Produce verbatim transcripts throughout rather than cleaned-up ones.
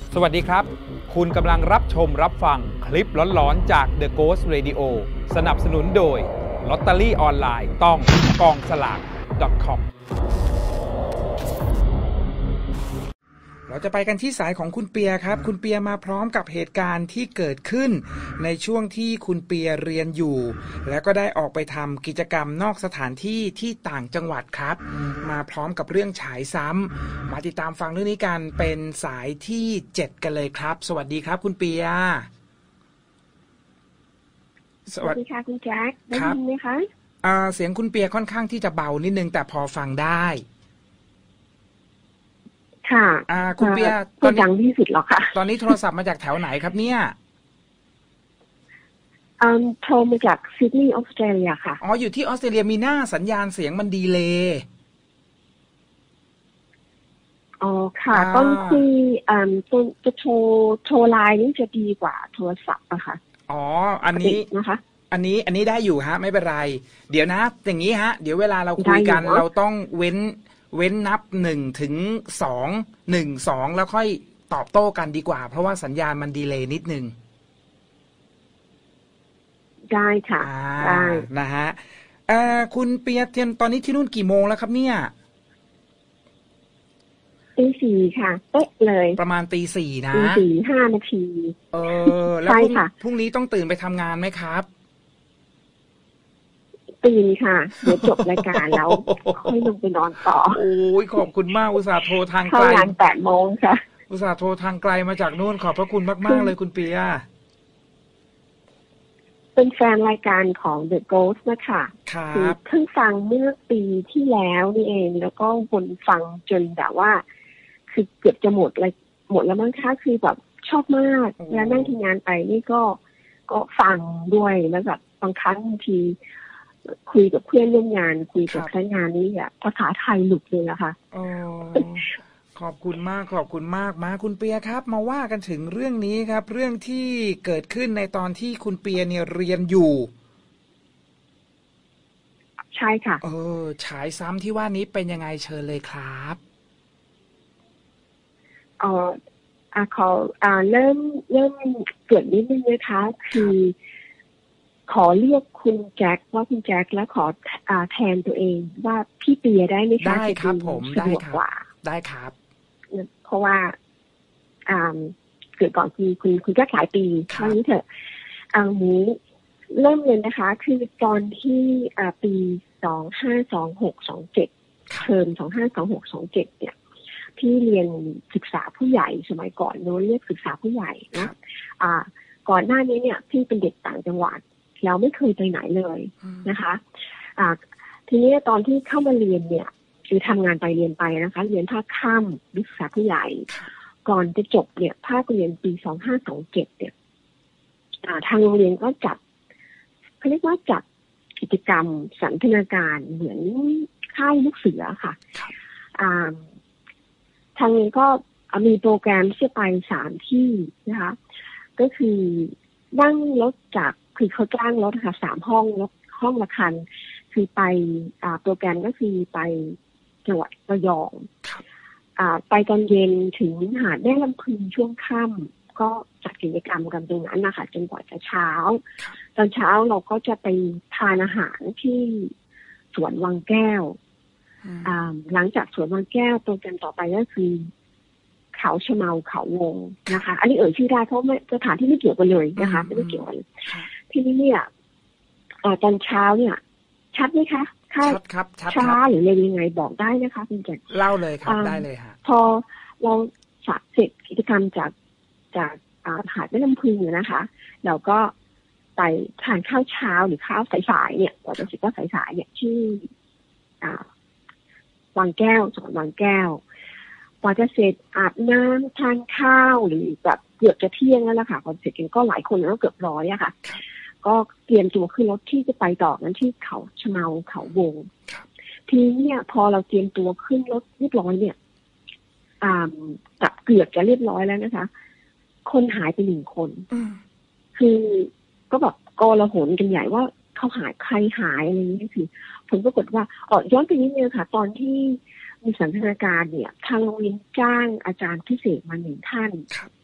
สวัสดีครับคุณกำลังรับชมรับฟังคลิปหลอนๆจาก The Ghost Radio สนับสนุนโดยลอตเตอรี่ออนไลน์ต้องกองสลาก .com เราจะไปกันที่สายของคุณเปียครับคุณเปียมาพร้อมกับเหตุการณ์ที่เกิดขึ้นในช่วงที่คุณเปียเรียนอยู่แล้วก็ได้ออกไปทำกิจกรรมนอกสถานที่ที่ต่างจังหวัดครับมาพร้อมกับเรื่องฉายซ้ำมาติดตามฟังเรื่องนี้กันเป็นสายที่เจ็ดกันเลยครับสวัสดีครับคุณเปียสวัสดีค่ะคุณแจ็คได้ยินไหมคะอ่าเสียงคุณเปียค่อนข้างที่จะเบานิดนึงแต่พอฟังได้ค่ะอ่าคุณเปียตอนนี้ดังที่สุดหรอคะตอนนี้โทรศัพท์มาจากแถวไหนครับเนี่ยอืมโทรมาจากซิดนีย์ออสเตรเลียค่ะอ๋ออยู่ที่ออสเตรเลียมีหน้าสัญญาณเสียงมันดีเลย์อ๋อค่ะต้นคุยอ่าต้นจะโทรโทรไลน์นี่จะดีกว่าโทรศัพท์อะค่ะอ๋ออันนี้นะคะอันนี้อันนี้ได้อยู่ฮะไม่เป็นไรเดี๋ยวนะอย่างนี้ฮะเดี๋ยวเวลาเราคุยกันเราต้องเว้นเว้นนับหนึ่งถึงสองหนึ่งสองแล้วค่อยตอบโต้กันดีกว่าเพราะว่าสัญญาณมันดีเลย์นิดนึงได้ค่ะได้นะฮะเอ่อคุณเปียเทียนตอนนี้ที่นู่นกี่โมงแล้วครับเนี่ยตีสี่ค่ะเป๊ะเลยประมาณตีสี่นะตีสี่ห้านาทีเออแล้วพรุ่งนี้ต้องตื่นไปทำงานไหมครับตื่นค่ะเดี๋ยวจบรายการแล้วค่อยลงไปนอนต่อโอ้ยขอบคุณมากอุตส่าห์โทรทางไกลเข้างานแปดโมงค่ะอุตส่าห์โทรทางไกลมาจากนู่นขอบพระคุณมากๆเลยคุณเปียเป็นแฟนรายการของ The Ghost นะคะคือเพิ่งฟังเมื่อปีที่แล้วนี่เองแล้วก็วนฟังจนแบบว่าคือเกือบจะหมดเลยหมดแล้วมั้งคะคือแบบชอบมากแล้วนั่งทำงานไปนี่ก็ก็ฟังด้วยแล้วแบบบางครั้งบางทีคุยกับเพื่อนร่วมงานคุยกับพนักงานนี่แบบภาษาไทยหลุดเลยอะค่ะอ๋อขอบคุณมากขอบคุณมากมาคุณเปียครับมาว่ากันถึงเรื่องนี้ครับเรื่องที่เกิดขึ้นในตอนที่คุณเปียเนี่ยเรียนอยู่ใช่ค่ะเออฉายซ้ำที่ว่านี้เป็นยังไงเชิญเลยครับอ๋ออ่าขออ่าเริ่มเริ่มเกิดนิดนึงนะคะคือขอเรียกคุณแจ็คว่าคุณแจ็คแล้วขออ่าแทนตัวเองว่าพี่เปียได้ไหมคะได้ครับผมได้ครับได้ครับเพราะว่าอ่าเกิดก่อนคือคุณคุณแจ็คหลายปีครั้งนี้เถอะอ่านี้เริ่มเลยนะคะคือตอนที่อ่าปีสองห้าสองหกสองเจ็ดเทอมสองห้าสองหกสองเจ็ดเนี่ยพี่เรียนศึกษาผู้ใหญ่สมัยก่อนโน้นเรียกศึกษาผู้ใหญ่นะอ่าก่อนหน้านี้เนี่ยพี่เป็นเด็กต่างจังหวัดเราไม่เคยไปไหนเลยนะคะอ่าทีนี้ตอนที่เข้ามาเรียนเนี่ยคือทำงานไปเรียนไปนะคะเรียนภาคค่ำศึกษาผู้ใหญ่ก่อนจะจบเนี่ยภาคเรียนปีสองห้าสองเจ็ดเนี่ยอ่าทางโรงเรียนก็จัดเขาเรียกว่าจัดกิจกรรมสันทนาการเหมือนค่ายลูกเสือค่ะอ่าทางนี้ก็มีโปรแกรมที่จะไปสามที่นะคะก็คือนั่งรถจากคือเขาจ้างรถค่ะสามห้องรถห้องละคันคือไปอ่าโปรแกรมก็คือไปจังหวัดระยองอ่าไปตอนเย็นถึงหาดแม่ลำพึงช่วงค่ำก็จัดกิจกรรมกันตรงนั้นนะคะจนกว่าจะเช้าตอนเช้าเราก็จะไปทานอาหารที่สวนวังแก้วอ่าหลังจากสวนวังแก้วโปรแกรมต่อไปก็คือเขาชะเมาเขาวงนะคะอันนี้เอ่ยชื่อได้เพราะไม่สถานที่ไม่เกี่ยวกันเลยนะคะไม่ได้เกี่ยวกันทีนี้เนี่ยตอนเช้าเนี่ยชัดไหมคะชัดครับชัดช้าหรือเร็วยังไงบอกได้นะคะคุณแจ็คเล่าเลยครับได้เลยฮะพอเราเสร็จกิจกรรมจากจากหาดแม่ลำพึงนะคะเราก็ไปทานข้าวเช้าหรือข้าวสายๆเนี่ยกว่าจะเสร็จก็สายๆเนี่ยที่วังแก้วสวนวังแก้วกว่าจะเสร็จอาบน้ำทานข้าวหรือแบบเกือบจะเที่ยงแล้วล่ะค่ะก่อนเสร็จกันก็หลายคนแล้วเกือบร้อยอะค่ะก็เตรียมตัวขึ้นรถที่จะไปต่อนั้นที่เขาชะเมาเขาวงทีนี้เนี่ยพอเราเตรียมตัวขึ้นรถเรียบร้อยเนี่ยอ่ากับเกือบจะเรียบร้อยแล้วนะคะคนหายไปหนึ่งคนคือก็แบบโกลาหลกันใหญ่ว่าเขาหายใครหายอะไรอย่างนี้คือผลปรากฏว่าอ๋อย้อนไปนิดนึงค่ะตอนที่มีสันทนาการเนี่ยทางโรงเรียนจ้างอาจารย์พิเศษมาหนึ่งท่าน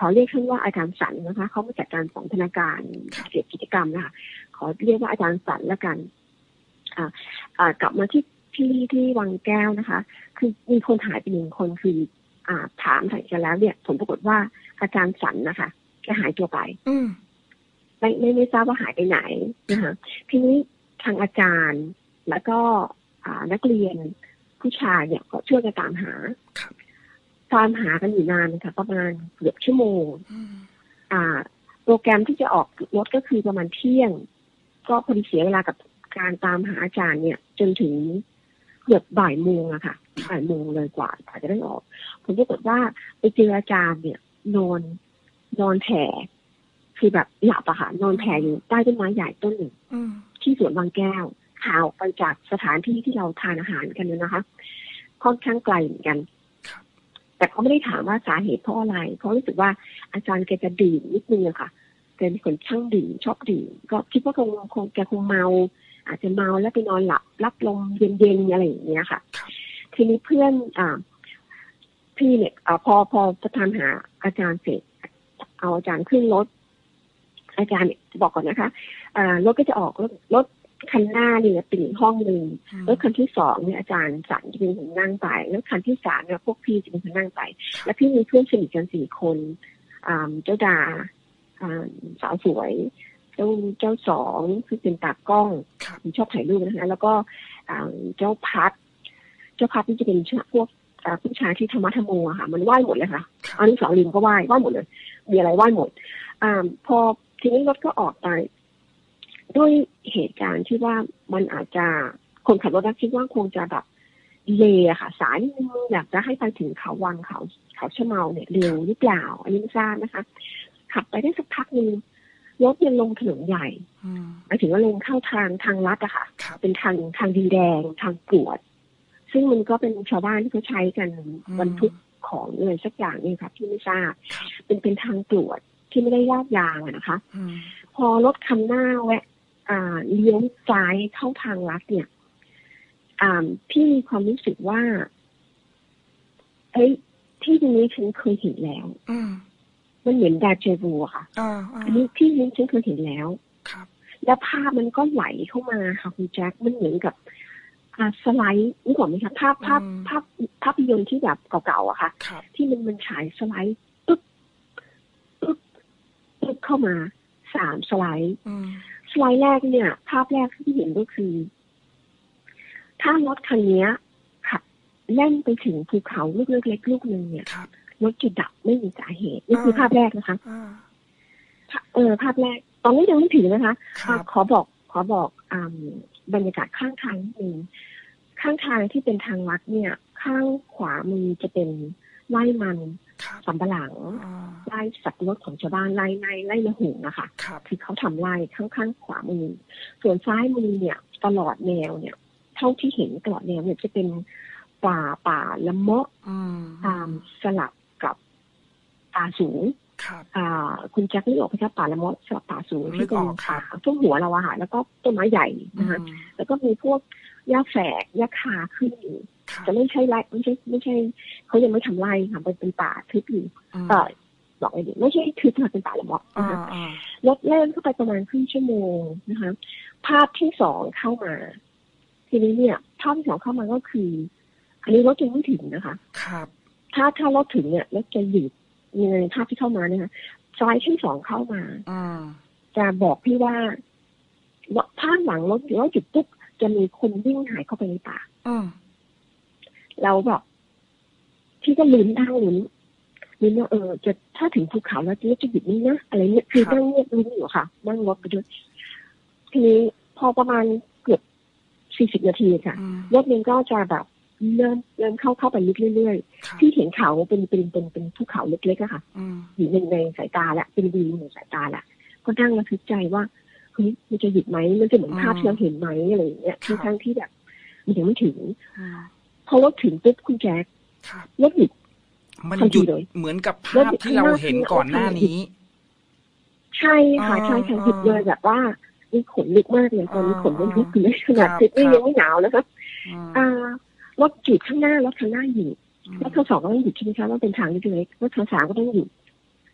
อเรียกท่านว่าอาจารย์สันนะคะเขามาจัดการของธนาคารเกี่ยวกับกิจกรรมนะคะขอเรียกว่าอาจารย์สันละกันอ่าอ่ากลับมาที่ที่ที่วังแก้วนะคะคือมีคนหายไปหนึ่งคนคืออ่าถามถ่ายกันแล้วเนี่ยผลปรากฏว่าอาจารย์สันนะคะแกหายตัวไปอืมไม่ไม่ไม่ทราบว่าหายไปไหนนะคะทีนี้ทางอาจารย์แล้วก็อ่านักเรียนผู้ชายเนี่ยก็ช่วยกันตามหาตามหากันอยู่นานค่ะประมาณเกือบชั่วโมงอ่าโปรแกรมที่จะออกรถก็คือประมาณเที่ยงก็พอดีเสียเวลากับการตามหาอาจารย์เนี่ยจนถึงเกือบบ่ายโมงอะค่ะบ่ายโมงเลยกว่าอาจจะได้ออกผมปรากฏว่าไปเจออาจารย์เนี่ยนอนนอนแผ่คือแบบหลับอะค่ะนอนแผ่อยู่ใต้ต้นไม้ใหญ่ต้นหนึ่งที่สวนบางแก้วห่างไปจากสถานที่ที่เราทานอาหารกันนะคะ ค่อนข้างไกลเหมือนกันแต่เขาไม่ได้ถามว่าสาเหตุเพราะอะไรเพราะรู้สึกว่าอาจารย์แกจะดื่มนิดนึงอะค่ะแกเป็นคนช่างดื่มชอบดื่มก็คิดว่าคงคงแกคงเมาอาจจะเมาแล้วไปนอนหลับรับลมเย็นๆอะไรอย่างเงี้ยค่ะทีนี้เพื่อนอ่าพี่เนี่ยอ่าพอพอจะทำหาอาจารย์เสร็จเอาอาจารย์ขึ้นรถอาจารย์เนี่ยบอกก่อนนะคะอ่ารถก็จะออกรถรถคันหน้าเนี่ยเป็นห้องหนึ่งแล้วคันที่สองเนี่ยอาจารย์สันจะเป็นคนนั่งไปแล้วคันที่สามเนี่ยพวกพี่จะเป็นคนนั่งไปแล้วพี่มีเพื่อนสนิทกันสี่คนอ่าเจ้าดาอ่าสาวสวยเจ้าเจ้าสองคือเป็นตากล้องชอบถ่ายรูปนะคะแล้วก็อ่าเจ้าพัดเจ้าพัดนี่จะเป็นพวกผู้ชายที่ธรรมะธรรมโมอะค่ะมันไหว้หมดเลยค่ะอันนี้สองลิมก็ไหว้ไหว้หมดเลยมีอะไรไหว้หมดอ่าพอทีนี้รถก็ออกไปด้วยเหตุการณ์ที่ว่ามันอาจจะคนขับรถคิดว่าคงจะแบบเลอะค่ะสายอยากจะให้ไปถึงเขาวังเขาเขาชะเมาเนี่ยเร็วหรือเปล่าอันนี้ไม่ทราบนะคะขับไปได้สักพักนึงรถยังลงถนนใหญ่หมายถึงว่าลงเข้าทางทางลัดอะค่ะเป็นทางทางดินแดงทางกรวดซึ่งมันก็เป็นชาวบ้านที่เขาใช้กันบรรทุกของอะไรสักอย่างนี่ค่ะที่ไม่ทราบเป็นเป็นทางกรวดที่ไม่ได้ลาดยางอะนะคะพอรถคันหน้าแวะอ่าเลี้ยวซ้ายเข้าทางลัดเนี่ยอ่าพี่มีความรู้สึกว่าเอ้ยที่ตรงนี้ฉันเคยเห็นแล้วมันเหมือนดาเจวูค่ะอันนี้ที่นี้ฉันเคยเห็นแล้วแล้วภาพมันก็ไหลเข้ามาค่ะคุณแจ็คมันเหมือนกับอ่าสไลด์นึกออกไหมคะภาพภาพภาพภาพยนตร์ที่แบบเก่าๆอะค่ะที่มันมันฉายสไลด์ปึ๊บปึ๊บปึ๊บเข้ามาสามสไลด์สไลด์แรกเนี่ยภาพแรกที่เห็นก็คือถ้ารถคันนี้ขับแล่นไปถึงภูเขาลูกเล็กๆลูกนึงเนี่ยรถจะดับไม่มีสาเหตุนี่คือภาพแรกนะคะเออภาพแรกตอนนี้ยังไม่ถึงนะคะขอบอกขอบอกอ่าบรรยากาศข้างทางนิดนึงข้างทางที่เป็นทางลัดเนี่ยข้างขวามือจะเป็นไร่มันสำปะหลังไร่สับปะรดของชาวบ้านไร่ในไร่ละหุงนะคะคือเขาทำไร่ข้างๆขวามือส่วนซ้ายมือเนี่ยตลอดแนวเนี่ยเท่าที่เห็นตลอดแนวเนี่ยจะเป็นป่าป่าละเมาะตามสลับกับป่าสูงคุณแจ็คนี่ออกไปครับป่าละเมาะสลับป่าสูงที่เป็นป่าทุ่งหัวเราอะค่ะแล้วก็ต้นไม้ใหญ่นะคะแล้วก็มีพวกหญ้าแฝกหญ้าคาขึ้นอยู่จะไม่ใช่ไร่ไม่ใช่ไม่ใช่เขายังไม่ทำไร่ค่ะเป็นเป็นป่าทึบอยู่เออบอกไอ้ดิไม่ใช่ทึบค่ะเป็นป่าละเมาะนะคะรถเล่นเข้าไปประมาณครึ่งชั่วโมงนะคะภาพที่สองเข้ามาทีนี้เนี่ยภาพที่สองเข้ามาก็คืออันนี้รถยังไม่ถึงนะคะครับถ้าถ้ารถถึงเนี่ยรถจะหยุดในภาพที่เข้ามาเนี่ยค่ะซ้ายที่สองเข้ามาจะบอกพี่ว่าภาพหลังรถรถหยุดปุ๊บจะมีคนวิ่งหายเข้าไปในป่าเราแบบที่ก็ลุ้นตั้งลุ้นลุ้นว่าเออจะถ้าถึงภูเขาแล้วจะหยุดนี่นะอะไรเนี่ยคือนั่งเงียบลุ้นอยู่ค่ะนั่งรถไปด้วยทีนี้พอประมาณเกือบสี่สิบนาทีค่ะรถนึงก็จะแบบเริ่มเริ่มเข้าเข้าไปลึกเรื่อยๆที่เห็นเขาเป็นเป็นเป็นเป็นภูเขาเล็กๆอะค่ะอยู่ในในสายตาแหละเป็นวิวในสายตาแหละก็นั่งระทึกใจว่าเฮ้ยมันจะหยุดไหมมันจะเหมือนภาพที่เราเห็นไหมอะไรอย่างเงี้ยทั้งทั้งที่แบบมันยังไม่ถึงพอรถถึงปุ๊บคุณแจ๊ครถหยุดมันหยุดเหมือนกับภาพที่เราเห็นก่อนหน้านี้ใช่ค่ะใช่ค่ะหยุดเลยแบบว่ามีขนลุกมากเลยตอนนี้ขนมันลุกเลยขนาดซิดนี่ยังไม่หนาวนะครับอ่ารถหยุดข้างหน้ารถข้างหน้าหยุดรถทั้งสองก็ต้องหยุดใช่ไหมคะว่าเป็นทางเล็กๆรถทั้งสามก็ต้องหยุด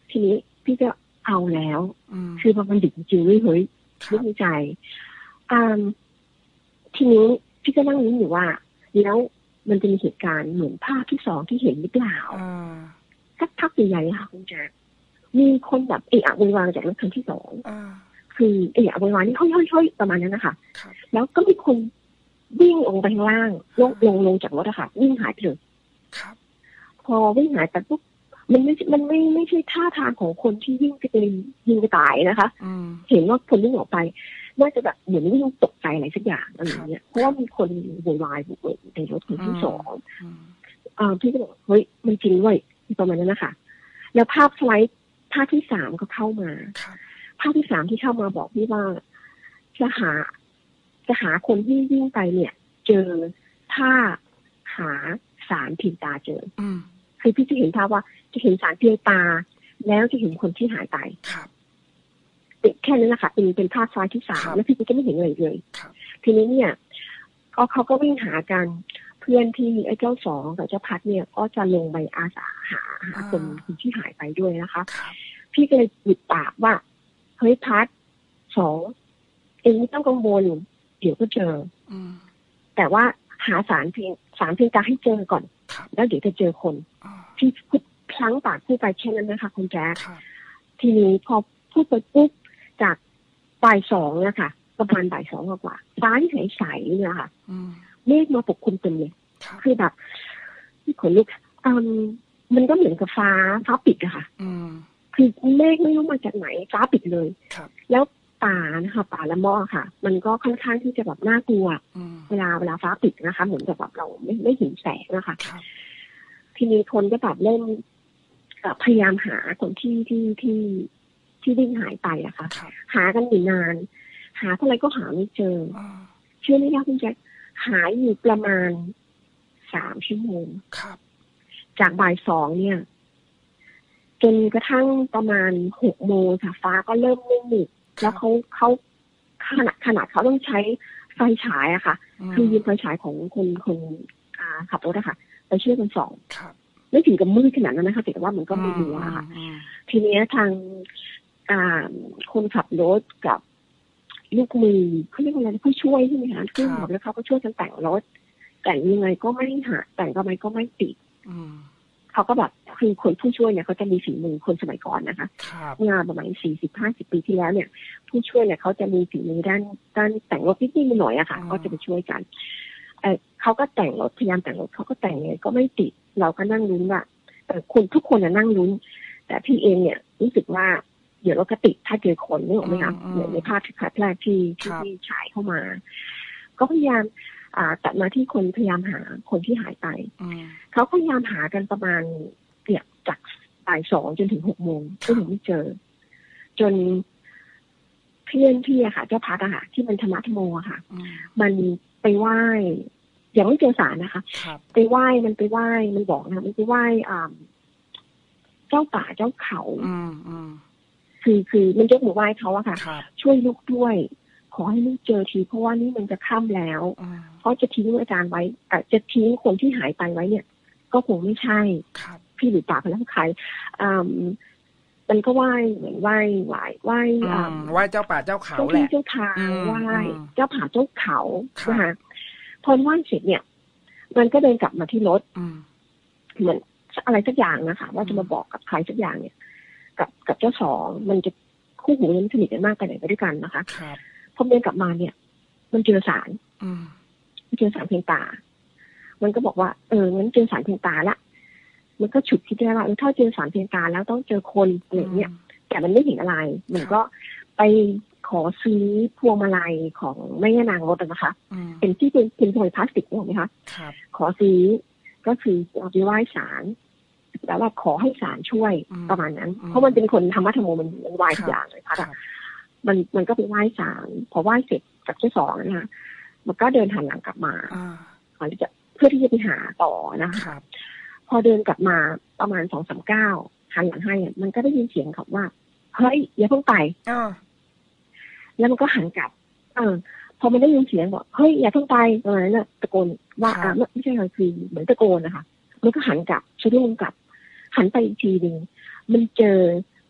ทีนี้พี่ก็เอาแล้วคือพอมันดึกจริงๆเลยเฮ้ยนึกในใจอ่าทีนี้พี่ก็นั่งนึกอยู่ว่าแล้วมันจะมีเหตุการณ์เหมือนภาพที่สองที่เห็นหรือเปล่าสักพักใหญ่ๆค่ะคุณแจ๊คมีคนแบบเอะอะโวยวายจากรถคันที่สองคือเอะอะโวยวายนี่เฮ้ยๆๆประมาณนั้นนะคะแล้วก็มีคนวิ่งลงไปข้างล่างลงลงลงจากรถอะค่ะวิ่งหายไปเลยพอวิ่งหายไปปุ๊บมันไม่มันไม่ไม่ใช่ท่าทางของคนที่วิ่งไปยิงไปตายนะคะเห็นว่าคนวิ่งออกไปน่าจะแบบเหมือนวิ่งตกใจอะไรสักอย่างอะไรอย่างเงี้ยเพราะว่ามีคนโวยวายบุกเบิกในรถคนที่สองอ่าพี่ก็บอกเฮ้ยมันจริงเว้ยประมาณนั้นนะคะแล้วภาพสไลด์ภาพที่สามก็เข้ามาภาพที่สามที่เข้ามาบอกพี่ว่าจะหาจะหาคนที่วิ่งไปเนี่ยเจอถ้าหาสารเพียงตาเจอคือพี่จะเห็นภาพว่าจะเห็นสารเพียงตาแล้วจะเห็นคนที่หายไปแค่นั้นแหละค่ะเป็นเป็นภาพซ้ายที่สามแล้วพี่ก็ไม่เห็นอะไรเลยทีนี้เนี่ยก็เขาก็วิ่งหากันเพื่อนที่ไอ้เจ้าสองกับเจ้าพัดเนี่ยก็จะลงไปอาสาหาหาคนที่หายไปด้วยนะคะพี่ก็เลยหยุดปากว่าเฮ้ยพัดสองเองไม่ต้องกังวลเดี๋ยวก็เจอแต่ว่าหาสารเพียงสารเพียงตาให้เจอก่อนแล้วเดี๋ยวจะเจอคนที่พูดพลั้งปากพูดไปแค่นั้นนะคะคุณแจ๊คทีนี้พอพูดไปปุ๊บจากบ่ายสองเนี่ยค่ะประมาณบ่ายสองกว่าฟ้าที่ใสๆเนี่ยค่ะเมฆมาปกคลุมเต็มเลยคือแบบที่ขนลุกอืมมันก็เหมือนกับฟ้าฟ้าปิดอะค่ะคือเมฆไม่รู้มาจากไหนฟ้าปิดเลยแล้วป่านะคะป่าละม่อค่ะมันก็ค่อนข้างที่จะแบบน่ากลัวเวลาเวลาฟ้าปิดนะคะเหมือนกับแบบเราไม่ไม่เห็นแสงนะคะทีนี้คนก็แบบเล่นพยายามหาคนที่ที่ที่ที่วิ่งหายไปอะค่ะหากันอยู่นานหาเท่าไรก็หาไม่เจอเชื่อไหมคะคุณแจ๊คหายอยู่ประมาณสามชั่วโมงจากบ่ายสองเนี่ยจนกระทั่งประมาณหกโมงค่ะฟ้าก็เริ่มมืดแล้วเขาเขาขนาดขนาดเขาต้องใช้ไฟฉายอะค่ะคือยืมไฟฉายของคนคนขับรถอะค่ะไปช่วยกันส่องไม่ถึงกับมืดขนาดนั้นนะคะแต่ว่ามันก็ไม่รู้อะค่ะทีนี้ทางคนขับรถกับลูกมือเขาเรียกว่าอะไรผู้ช่วยใช่ไหมคะขึ้นขับแล้วเขาก็ช่วยกันแต่งรถแต่งยังไงก็ไม่หาแต่งก็ไม่ก็ไม่ติดเขาก็แบบคือคนผู้ช่วยเนี่ยเขาจะมีฝีมือคนสมัยก่อนนะคะเมื่อประมาณสี่สิบห้าสิบปีที่แล้วเนี่ยผู้ช่วยเนี่ยเขาจะมีฝีมือด้านด้านแต่งรถนิดๆหน่อยอะค่ะก็จะไปช่วยกันเออเขาก็แต่งรถพยายามแต่งรถเขาก็แต่งไงก็ไม่ติดเราก็นั่งลุ้นว่าเออคนทุกคนน่ะนั่งลุ้นแต่พี่เองเนี่ยรู้สึกว่าเดี๋ยวเราก็ติดถ้าเจอคนนี่หรอไหมคะในภาพที่คัดแรกที่ที่ฉายเข้ามาก็พยายามอ่าตัดมาที่คนพยายามหาคนที่หายไปเขาพยายามหากันประมาณเกือบจากบ่ายสองจนถึงหกโมงก็ยังไม่เจอจนเพื่อนพี่อะค่ะเจ้าพัดอะค่ะที่มันธรรมะธรรมโมอะค่ะมันไปไหว้ยังไม่เจอสารนะคะไปไหว้มันไปไหว้มันบอกนะมันไปไหว้อ่าเจ้าป่าเจ้าเขาคือคือมันยกมือไหว้เขาอะค่ะช่วยลูกด้วยขอให้ลูกเจอทีเพราะว่านี่มันจะค่ำแล้วเพราะจะทิ้งอาจารย์ไว้แต่จะทิ้งคนที่หายไปไว้เนี่ยก็คงไม่ใช่พี่หรือป่าแล้วใครอ่ามันก็ไหว้เหมือนไหว้ไหว้ไหว้อ่าไหว้เจ้าป่าเจ้าเขาแหละเจ้าทางไหว้เจ้าป่าเจ้าเขานะคะพอไหว้เสร็จเนี่ยมันก็เดินกลับมาที่รถเหมือนอะไรสักอย่างนะคะว่าจะมาบอกกับใครสักอย่างเนี่ยกับกับเจ้าสองมันจะคู่หูนั้นสนิทกันมากไปไหนไปด้วยกันนะคะพอเดินกลับมาเนี่ยมันเจอสารมันเจอสารเพียงตามันก็บอกว่าเอองั้นเจอสารเพียงตาละมันก็ฉุดคิดได้ว่าเออถ้าเจอสารเพียงตาแล้วต้องเจอคนอะไรเงี้ยแต่มันไม่เห็นอะไรมันก็ไปขอซื้อพวงมาลัยของแม่ย่านางรถนะคะเป็นที่เป็นเป็นพลอยพลาสติกถูกไหมคะขอซื้อก็คือเอาไปไหว้ศาลแต่ว่าขอให้ศาลช่วยประมาณนั้นเพราะมันเป็นคนธรรมะธรรมโมมันมันไหว้ทุกอย่างเลยพัดอ่ะมันมันก็ไปไหว้ศาลพอไหว้เสร็จจากที่สองนะคะมันก็เดินหันหลังกลับมาก่อนที่จะเพื่อที่จะไปหาต่อนะคะพอเดินกลับมาประมาณสองสามเก้าหันหลังให้มันก็ได้ยินเสียงเขาว่าเฮ้ยอย่าเพิ่งไปแล้วมันก็หันกลับเออพอมันได้ยินเสียงบอกเฮ้ยอย่าเพิ่งไปประมาณนั้นน่ะตะโกนว่าอ่าไม่ใช่ค่ะคือเหมือนตะโกนนะคะมันก็หันกลับชะดุ้งกลับหันไปอีกทีนึงมันเจอ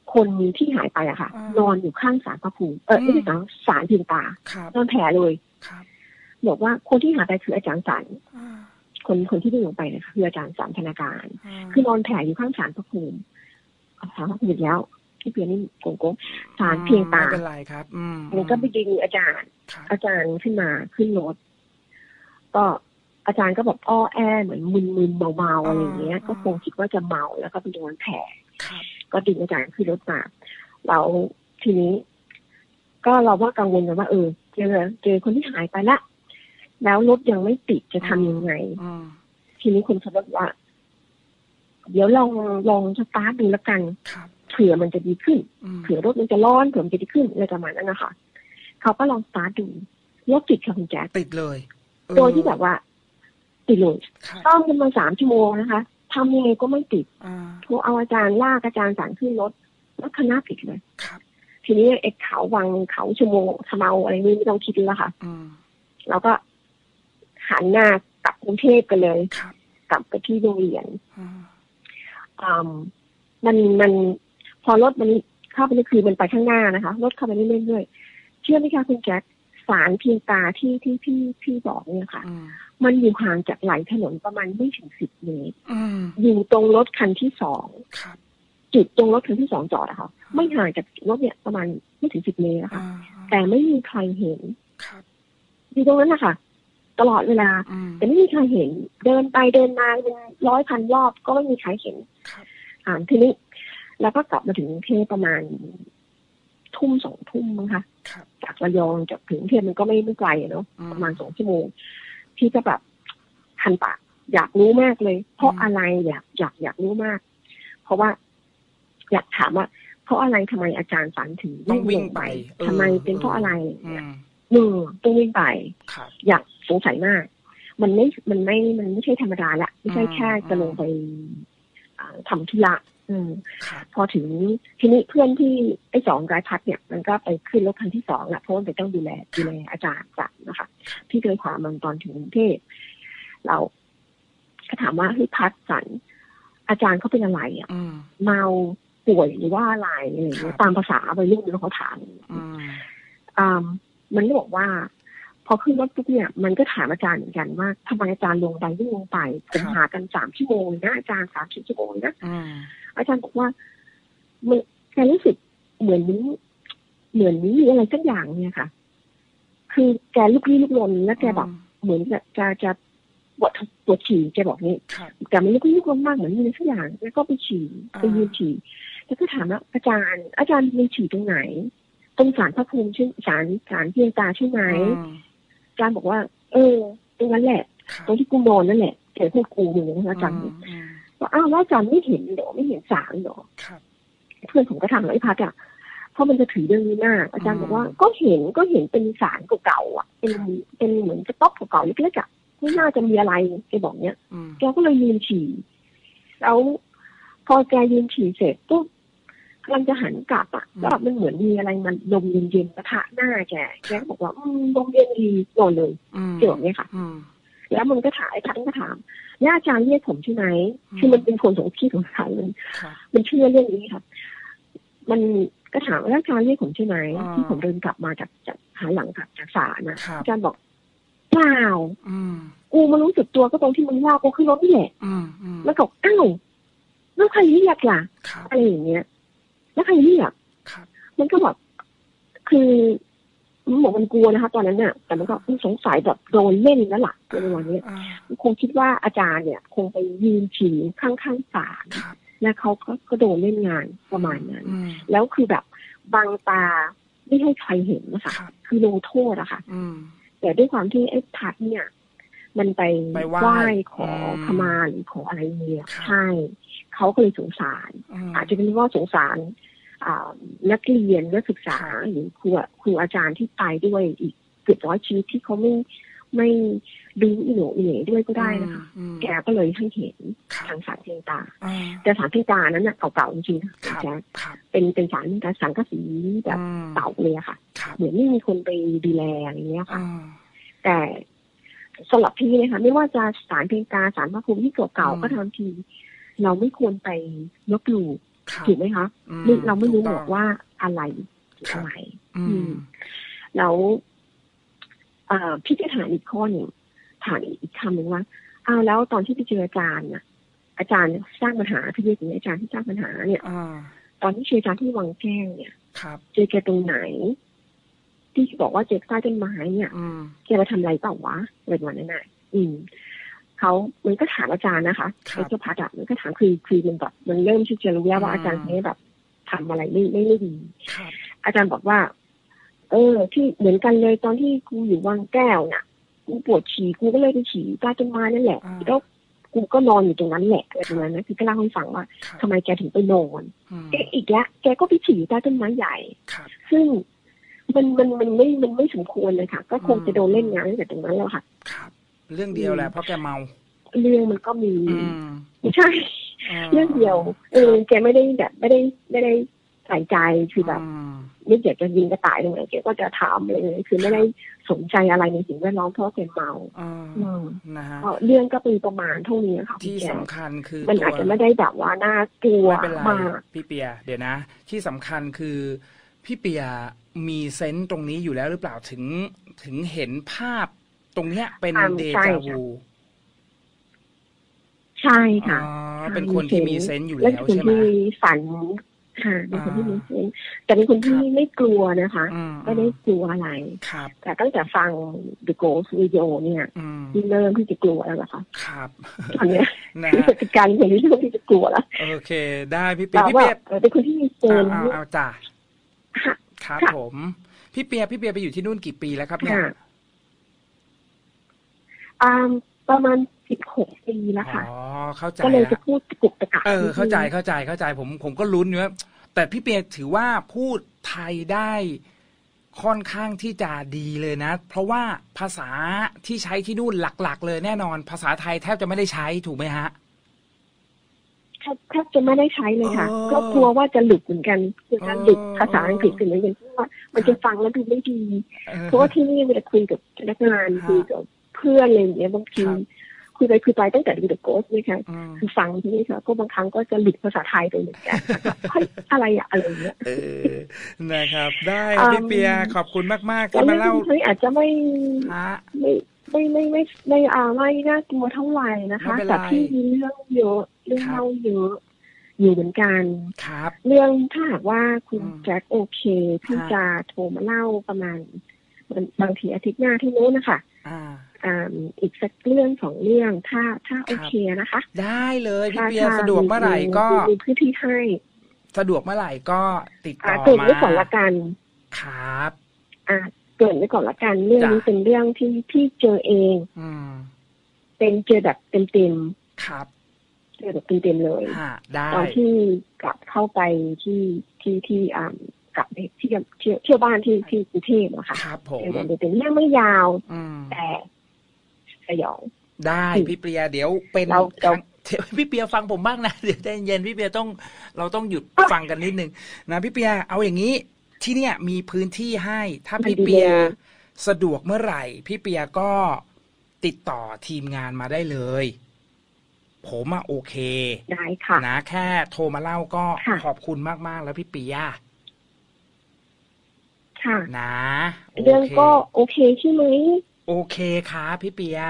คนที่หายไปอะค่ะนอนอยู่ข้างศาลพระภูมิเออไม่ใช่ศาลศาลเพียงตานอนแผ่เลยบอกว่าคนที่หายไปคืออาจารย์สันคนคนที่ได้ลงไปนะคะคืออาจารย์สันธนาการคือนอนแผ่อยู่ข้างศาลพระภูมิศาลพระภูมิแล้วที่เพียงนี่โกงโก้ศาลเพียงตาไม่เป็นไรครับมันก็ไปดึงอาจารย์อาจารย์ขึ้นมาขึ้นรถก็อาจารย์ก็แบบอ้อแอเหมือนมึนๆเมาๆอะไรอย่างเงี้ยก็คงคิดว่าจะเมาแล้วก็ไปโดนแผลก็ดึงอาจารย์ขึ้นรถมาแล้วทีนี้ก็เราว่ากังวลกันว่าเออเจอเจอคนที่หายไปละแล้วรถยังไม่ติดจะทำยังไงทีนี้คนขับรถว่าเดี๋ยวลองลองสตาร์ทดูแล้วกันเผื่อมันจะดีขึ้นเผื่อรถมันจะร้อนเผื่อมันจะดีขึ้นอะไรประมาณนั้นนะคะเขาก็ลองสตาร์ทดูรถติดค่ะคุณแจ๊คติดเลยโดยที่แบบว่าติดเลยต้อมกันมาสามชั่วโมงนะคะทำยังไงก็ไม่ติดโทรเอาอาจารย์ลากอาจารย์สั่งขึ้นรถแล้วคณะติดเลยทีนี้เอ็กเขาวังเขาชั่วโมงขมเอาอะไรนี่ไม่ต้องคิดแล้วค่ะเราก็หันหน้ากลับกรุงเทพกันเลยกลับไปที่โรงเรียนมันมันพอรถมันเข้าไปในคือมันไปข้างหน้านะคะรถเข้าไปเรื่อยๆเชื่อไหมคะคุณแจ็คศาลเพียงตาที่ที่พี่พี่บอกเนี่ยค่ะมันอยู่ห่างจากไหลถนนประมาณไม่ถึงสิบเมตรอยู่ตรงรถคันที่สองจุดตรงรถคันที่สองจอดอะค่ะไม่ห่างจากรถเนี่ยประมาณไม่ถึงสิบเมตรนะคะแต่ไม่มีใครเห็นอยู่ตรงนั้นนะคะตลอดเวลาแต่ไม่มีใครเห็นเดินไปเดินมาเป็นร้อยพันรอบก็ไม่มีใครเห็นอ่าทีนี้แล้วก็กลับมาถึงกรุงเทพประมาณทุ่มสองทุ่มมั้งคะจากระยองจากถึงกรุงเทพมันก็ไม่ไม่ไกลเนาะประมาณสองชั่วโมงพี่ก็แบบคันปากอยากรู้มากเลยเพราะอะไรอยากอยากอยากรู้มากเพราะว่าอยากถามว่าเพราะอะไรทำไมอาจารย์ฝันถึงต้องวิ่งไปทำไมเป็นเพราะอะไรหนึ่งต้องวิ่งไปอยากสงสัยมากมันไม่มันไม่มันไม่ใช่ธรรมดาละไม่ใช่แค่จะลงไปทำธุระพอถึงทีนี้เพื่อนที่ไอ้สองรายพัดเนี่ยมันก็ไปขึ้นรถคันที่สองแหละเพราะว่าจะต้องดูแลดูแลอาจารย์จัดนะคะที่เคยถามมันตอนถึงกรุงเทพเราก็ถามว่าเฮ้ยพัดสันอาจารย์เขาเป็นอะไรอ่ะเมาป่วยหรือว่าอะไรอะไรอย่างเงี้ยตามภาษาวัยรุ่นที่เขาถามอ่ามันก็บอกว่าพอขึ้นรถปุ๊บเนี่ยมันก็ถามอาจารย์เหมือนกันว่าทำไมอาจารย์ลงไปวิ่งลงไปผมหากันสามชั่วโมงนะอาจารย์สามชั่วโมงนะอาจารย์บอกว่ามันแกรู้สึกเหมือนเหมือนมีอะไรสักอย่างเนี่ยค่ะคือแกลุกลี้ลุกลนแล้วแกแบบเหมือนจะจะจะปวดปวดฉี่แกบอกนี่แต่มันลุกลี้ลุกลนมากเหมือนมีอะไรสักอย่างแล้วก็ไปฉี่ไปยืนฉี่แล้วก็ถามว่าอาจารย์อาจารย์มีฉี่ตรงไหนตรงศาลพระภูมิใช่ศาลศาลเพียงตาใช่ไหมอาจารย์บอกว่าเออตรงนั้นแหละตรงที่กูนอนนั่นแหละแต่พวกกูมึงนะอาจารย์ว่าอ้าวแล้วอาจารย์ไม่เห็นหรอไม่เห็นศาลหรอเพื่อนผมก็ถามไอ้พัดอ่ะเพราะมันจะถือเรื่องนี้มากอาจารย์บอกว่าก็เห็นก็เห็นเป็นศาลเก่าๆอ่ะเป็นเป็นเหมือนกระต๊อบเก่าๆเล็กๆอ่ะไม่น่าจะมีอะไรแกบอกเนี้ยแกก็เลยยืนฉี่แล้วพอแกยืนฉี่เสร็จปุ๊บกำลังจะหันกลับอ่ะแล้วมันเหมือนมีอะไรมันลมเย็นๆกระทะหน้าแกแกก็บอกว่าอืมลมเย็นดีนอนเลยเกี่ยวเนี่ยค่ะแล้วมันก็ถามไอ้พัดก็ถามแล้วอาจารย์เรียกผมใช่ไหมคือมันเป็นคนสงสัยของศาลมันมันเชื่อเรื่องนี้ค่ะมันก็ถามว่าอาจารย์เรียกผมใช่ไหมที่ผมเดินกลับมาจากจากหาหลังกลับจากศาลนะอาจารย์บอกเปล่ากูมารู้สึกตัวก็ตรงที่มึงว่ากูขึ้นรถนี่แหละแล้วก็อ้าวแล้วใครเรียกล่ะอะไรอย่างเงี้ยแล้วใครเรียกมันก็แบบคือมันบอกมันกลัวนะคะตอนนั้นเนี่ยแต่มันก็สงสัยแบบโดนเล่นแล้วล่ะในวันนี้คงคิดว่าอาจารย์เนี่ยคงไปยืนฉี่ข้างๆศาลและเขาก็โดนเล่นงานประมาณนั้นแล้วคือแบบบังตาไม่ให้ใครเห็นนะคะคือลงโทษอะค่ะแต่ด้วยความที่ไอ้พัดเนี่ยมันไปไหว้ขอขมาหรือขออะไรเนี่ยใช่เขาก็เลยสงสารอาจจะเป็นว่าสงสารนักเรียนนักศึกษาหรือครูครูอาจารย์ที่ตายด้วยอีกเกือบร้อยชีวิตที่เขาไม่ไม่ดูอิโหนอิเหน่ด้วยก็ได้นะคะแกก็เลยให้เห็นทางสารเพียงตาแต่สารเพียงตานั้นน่ะเก่าๆจริงๆค่ะแจ๊คเป็นเป็นสารเพียงตาสังกะสีแบบเก่าเลยค่ะเหมือนไม่มีคนไปดูแลอะไรเงี้ยค่ะแต่สำหรับพี่นะคะไม่ว่าจะสารเพียงตาสารพระภูมิที่เก่าๆก็ทำทีเราไม่ควรไปลบหลู่ถูกไหมคะเราไม่รู้หรอกว่าอะไรอะไรแล้วพี่จะถามอีกข้อหนึ่งถามอีกคำหนึ่งว่าอ้าวแล้วตอนที่ไปเจออาจารย์น่ะอาจารย์สร้างปัญหาพี่เรียกอาจารย์ที่สร้างปัญหาเนี่ยตอนที่เจออาจารย์ที่วังแจ้งเนี่ยเจอแกตรงไหนที่บอกว่าเจอใต้ต้นไม้เนี่ยแกมาทำอะไรเปล่าวะอะไรประมาณนั้นน่ะอืมเขามันก็ถามอาจารย์นะคะไอ้เจ้าพัดอ่ะมันก็ถามคือคือมันแบบมันเริ่มที่จะรู้แล้วว่าอาจารย์ไม่แบบทำอะไรไม่ไม่ไม่ดีอาจารย์บอกว่าเออที่เหมือนกันเลยตอนที่กูอยู่วังแก้วเนี่ยกูปวดฉี่กูก็เลยไปฉี่ใต้ต้นไม้นั่นแหละแล้วกูก็นอนอยู่ตรงนั้นแหละอะไรประมาณนั้นคือก็เล่าให้ฟังว่าทำไมแกถึงไปนอนแกอีกแล้วแกก็ไปฉี่ใต้ต้นไม้ใหญ่ซึ่งมันมันมันไม่มันไม่สมควรเลยค่ะก็คงจะโดนเล่นงานตั้งแต่ตรงนั้นแล้วค่ะครับเรื่องเดียวแหละเพราะแกเมาเรื่องมันก็มีไม่ใช่เรื่องเดียวเออแกไม่ได้แบบไม่ได้ไม่ได้ใส่ใจคือแบบไม่อยากจะยิงกระต่ายตรงไหนแกก็จะถามเลยคือไม่ได้สนใจอะไรในสิ่งแวดล้อมเพราะแกเมานะฮะเรื่องก็เป็นประมาณเท่านี้ค่ะที่สำคัญคือมันอาจจะไม่ได้แบบว่าน่ากลัวมากพี่เปียเดี๋ยวนะที่สำคัญคือพี่เปียมีเซนส์ตรงนี้อยู่แล้วหรือเปล่าถึงถึงเห็นภาพตรงเนี้ยเป็นเดจาวูใช่ค่ะเป็นคนที่มีเซนส์อยู่แล้วใช่ไหมฝันค่ะเป็นคนที่มีเซนส์แต่เป็นคนที่ไม่กลัวนะคะไม่ได้กลัวอะไรแต่ตั้งแต่ฟัง The Ghost Radio เนี่ยที่เริ่มที่จะกลัวแล้วล่ะค่ะครับตอนนี้คือการเห็นเรื่องที่จะกลัวแล้วโอเคได้พี่เปียพี่เปียเป็นคนที่มีเซนส์เอาจ้ะครับผมพี่เปียพี่เปียไปอยู่ที่นู่นกี่ปีแล้วครับเนี่ยอ่าประมาณสิบหกปีแล้วค่ะอ๋อเข้าใจก็เลยจะพูดกุกตะกักเออเข้าใจเข้าใจเข้าใจผมผมก็ลุ้นอยู่ว่าแต่พี่เปียถือว่าพูดไทยได้ค่อนข้างที่จะดีเลยนะเพราะว่าภาษาที่ใช้ที่นู่นหลักๆเลยแน่นอนภาษาไทยแทบจะไม่ได้ใช้ถูกไหมฮะแทบจะไม่ได้ใช้เลยค่ะก็กลัวว่าจะหลุดเหมือนกันคือการหลุดภาษาอังกฤษเหมือนกันเพราะว่ามันจะฟังแล้วดูไม่ดีเพราะว่าที่นี่เวลาคุยกับพนักงานคุยกับเพื่อนอะไรอย่างเงี้ยบางทีคุยไปคุยไปตั้งแต่ดูเดอะโกสต์นี่ค่ะคือฟังที่นี่ค่ะก็บางครั้งก็จะหลุดภาษาไทยไปเหมือนกันอะไรอะอะไรเงี้ยนะครับได้พี่เปียขอบคุณมากๆที่มาเล่าเฮ้ยอาจจะไม่ไม่ไม่ไม่ไม่ไม่อ่าไม่น่ากลัวเท่าไหร่นะคะแต่ที่มีเรื่องเยอะเรื่องเล่าเยอะอยู่เหมือนกันครับเรื่องถ้าหากว่าคุณแจ็คโอเคที่จะโทรมาเล่าประมาณบางทีอาทิตย์หน้าที่โน้นนะคะอ่าอีกสักเรื่องสองเรื่องถ้าถ้าโอเคนะคะได้เลยพี่เปียสะดวกเมื่อไหร่ก็มีพื้นที่ให้สะดวกเมื่อไหร่ก็ติดต่อมาเกิดไว้ก่อนละกันครับอ่าเกิดไว้ก่อนละกันเรื่องนี้เป็นเรื่องที่ที่เจอเองอืมเป็นเจอแบบเต็มๆครับเจอแบบเต็มๆเลยตอนที่กลับเข้าไปที่ที่ที่อ่ากลับไปเที่ยวเที่ยวเที่ยวบ้านที่ที่กรุงเทพอะค่ะครับผมเป็นเรื่องไม่ยาวแต่สยองได้พี่เปียเดี๋ยวเป็นเราเราพี่เปียฟังผมบ้างนะเดี๋ยวใจเย็นพี่เปียต้องเราต้องหยุดฟังกันนิดนึงนะพี่เปียเอาอย่างนี้ที่เนี่ยมีพื้นที่ให้ถ้าพี่เปียสะดวกเมื่อไหร่พี่เปียก็ติดต่อทีมงานมาได้เลยผมอะโอเคได้ค่ะนะแค่โทรมาเล่าก็ขอบคุณมากๆแล้วพี่เปียค่ะนะเรื่องก็โอเคใช่ไหมโอเคครับพี่เปีย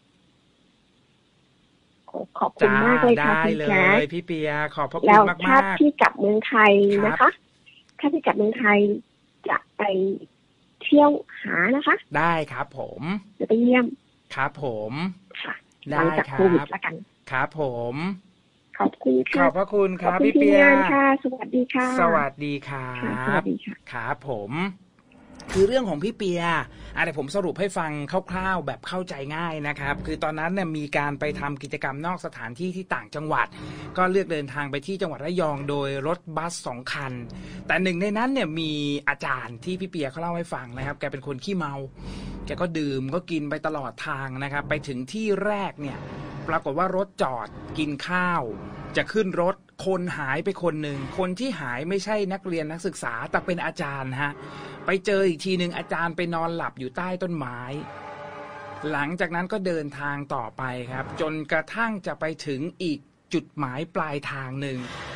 ขอบคุณมากเลยค่ะพี่แจ๊คพี่เปียขอบพระคุณมากๆแล้วถ้าพี่กลับเมืองไทยนะคะถ้าพี่กลับเมืองไทยจะไปเที่ยวหานะคะได้ครับผมจะไปเยี่ยมครับผมค่ะหลังจากโควิดแล้วกันครับผมขอบคุณค่ะขอบพระคุณครับพี่เปียค่ะสวัสดีค่ะสวัสดีครับสวัสดีค่ะครับผมคือเรื่องของพี่เปียอ่ะเดี๋ยวผมสรุปให้ฟังคร่าวๆแบบเข้าใจง่ายนะครับคือตอนนั้นเนี่ยมีการไปทำกิจกรรมนอกสถานที่ที่ต่างจังหวัดก็เลือกเดินทางไปที่จังหวัดระยองโดยรถบัสสองคันแต่หนึ่งในนั้นเนี่ยมีอาจารย์ที่พี่เปียเขาเล่าให้ฟังนะครับแกเป็นคนขี้เมาแกก็ดื่มก็กินไปตลอดทางนะครับไปถึงที่แรกเนี่ยปรากฏว่ารถจอดกินข้าวจะขึ้นรถคนหายไปคนหนึ่งคนที่หายไม่ใช่นักเรียนนักศึกษาแต่เป็นอาจารย์ฮะไปเจออีกทีหนึ่งอาจารย์ไปนอนหลับอยู่ใต้ต้นไม้หลังจากนั้นก็เดินทางต่อไปครับจนกระทั่งจะไปถึงอีกจุดหมายปลายทางหนึ่ง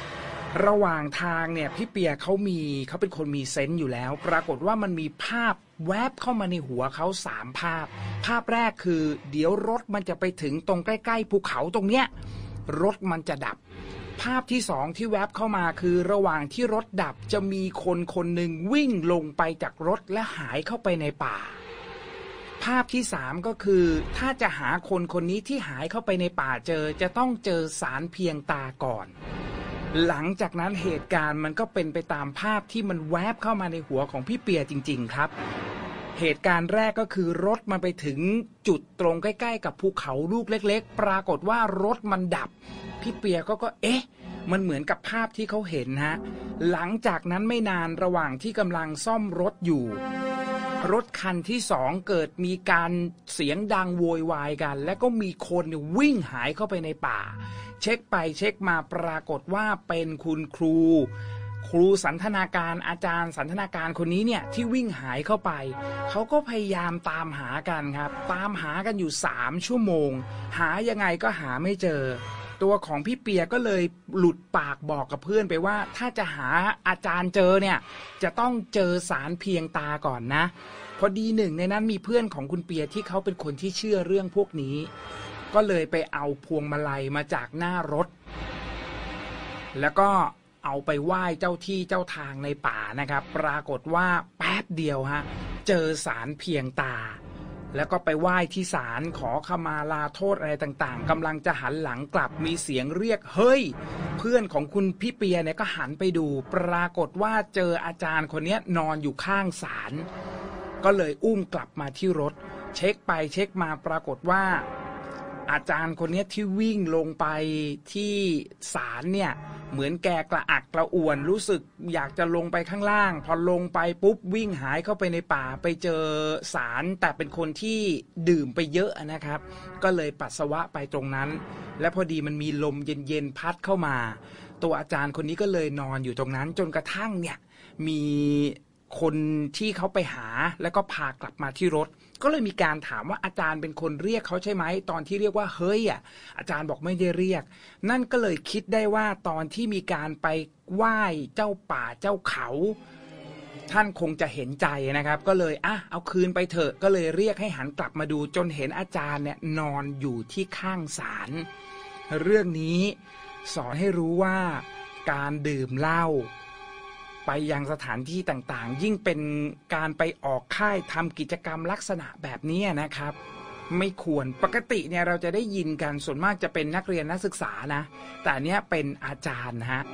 ระหว่างทางเนี่ยพี่เปียเขามีเขาเป็นคนมีเซนส์อยู่แล้วปรากฏว่ามันมีภาพแวบเข้ามาในหัวเขาสามภาพภาพแรกคือเดี๋ยวรถมันจะไปถึงตรงใกล้ๆภูเขาตรงเนี้ยรถมันจะดับภาพที่สองที่แวบเข้ามาคือระหว่างที่รถดับจะมีคนคนหนึ่งวิ่งลงไปจากรถและหายเข้าไปในป่าภาพที่สามก็คือถ้าจะหาคนคนนี้ที่หายเข้าไปในป่าเจอจะต้องเจอสารเพียงตาก่อนหลังจากนั้นเหตุการณ์มันก็เป็นไปตามภาพที่มันแวบเข้ามาในหัวของพี่เปียจริงๆครับเหตุการณ์แรกก็คือรถมันไปถึงจุดตรงใกล้ๆกับภูเขาลูกเล็กๆปรากฏว่ารถมันดับพี่เปียก็ก็เอ๊ะมันเหมือนกับภาพที่เขาเห็นฮะหลังจากนั้นไม่นานระหว่างที่กำลังซ่อมรถอยู่รถคันที่สองเกิดมีการเสียงดังโวยวายกันและก็มีคนวิ่งหายเข้าไปในป่าเช็คไปเช็คมาปรากฏว่าเป็นคุณครูครูสันทนาการอาจารย์สันทนาการคนนี้เนี่ยที่วิ่งหายเข้าไปเขาก็พยายามตามหากันครับตามหากันอยู่สามชั่วโมงหายังไงก็หาไม่เจอตัวของพี่เปียก็เลยหลุดปากบอกกับเพื่อนไปว่าถ้าจะหาอาจารย์เจอเนี่ยจะต้องเจอสารเพียงตาก่อนนะพอดีหนึ่งในนั้นมีเพื่อนของคุณเปียที่เขาเป็นคนที่เชื่อเรื่องพวกนี้ก็เลยไปเอาพวงมาลัยมาจากหน้ารถแล้วก็เอาไปไหว้เจ้าที่เจ้าทางในป่านะครับปรากฏว่าแป๊บเดียวฮะเจอสารเพียงตาแล้วก็ไปไหว้ที่ศาลขอขมาลาโทษอะไรต่างๆกำลังจะหันหลังกลับมีเสียงเรียกเฮ้ยเพื่อนของคุณพี่เปียเนี่ยก็หันไปดูปรากฏว่าเจออาจารย์คนนี้นอนอยู่ข้างศาลก็เลยอุ้มกลับมาที่รถเช็คไปเช็คมาปรากฏว่าอาจารย์คนนี้ที่วิ่งลงไปที่ศาลเนี่ยเหมือนแกกระอักกระอ่วนรู้สึกอยากจะลงไปข้างล่างพอลงไปปุ๊บวิ่งหายเข้าไปในป่าไปเจอสารแต่เป็นคนที่ดื่มไปเยอะนะครับก็เลยปัสสาวะไปตรงนั้นและพอดีมันมีลมเย็นๆพัดเข้ามาตัวอาจารย์คนนี้ก็เลยนอนอยู่ตรงนั้นจนกระทั่งเนี่ยมีคนที่เขาไปหาแล้วก็พากลับมาที่รถก็เลยมีการถามว่าอาจารย์เป็นคนเรียกเขาใช่ไหมตอนที่เรียกว่าเฮ้ยอ่ะอาจารย์บอกไม่ได้เรียกนั่นก็เลยคิดได้ว่าตอนที่มีการไปไหว้เจ้าป่าเจ้าเขาท่านคงจะเห็นใจนะครับก็เลยอ่ะเอาคืนไปเถอะก็เลยเรียกให้หันกลับมาดูจนเห็นอาจารย์เนี่ยนอนอยู่ที่ข้างศาลเรื่องนี้สอนให้รู้ว่าการดื่มเหล้าไปยังสถานที่ต่างๆยิ่งเป็นการไปออกค่ายทำกิจกรรมลักษณะแบบนี้นะครับไม่ควรปกติเนี่ยเราจะได้ยินกันส่วนมากจะเป็นนักเรียนนักศึกษานะแต่เนี้ยเป็นอาจารย์นะฮะ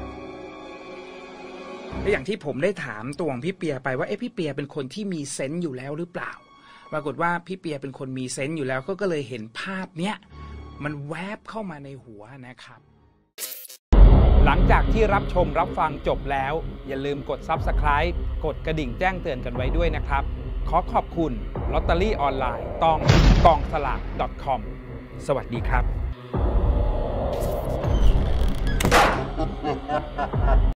และอย่างที่ผมได้ถามตัวของพี่เปียไปว่าเอ๊ะพี่เปียเป็นคนที่มีเซนส์อยู่แล้วหรือเปล่าปรากฏว่าพี่เปียเป็นคนมีเซนส์อยู่แล้วก็เลยเห็นภาพเนี้ยมันแวบเข้ามาในหัวนะครับหลังจากที่รับชมรับฟังจบแล้วอย่าลืมกด ซับสไครบ์ กดกระดิ่งแจ้งเตือนกันไว้ด้วยนะครับขอขอบคุณลอตเตอรี่ออนไลน์ต้องกองสลาก .com สวัสดีครับ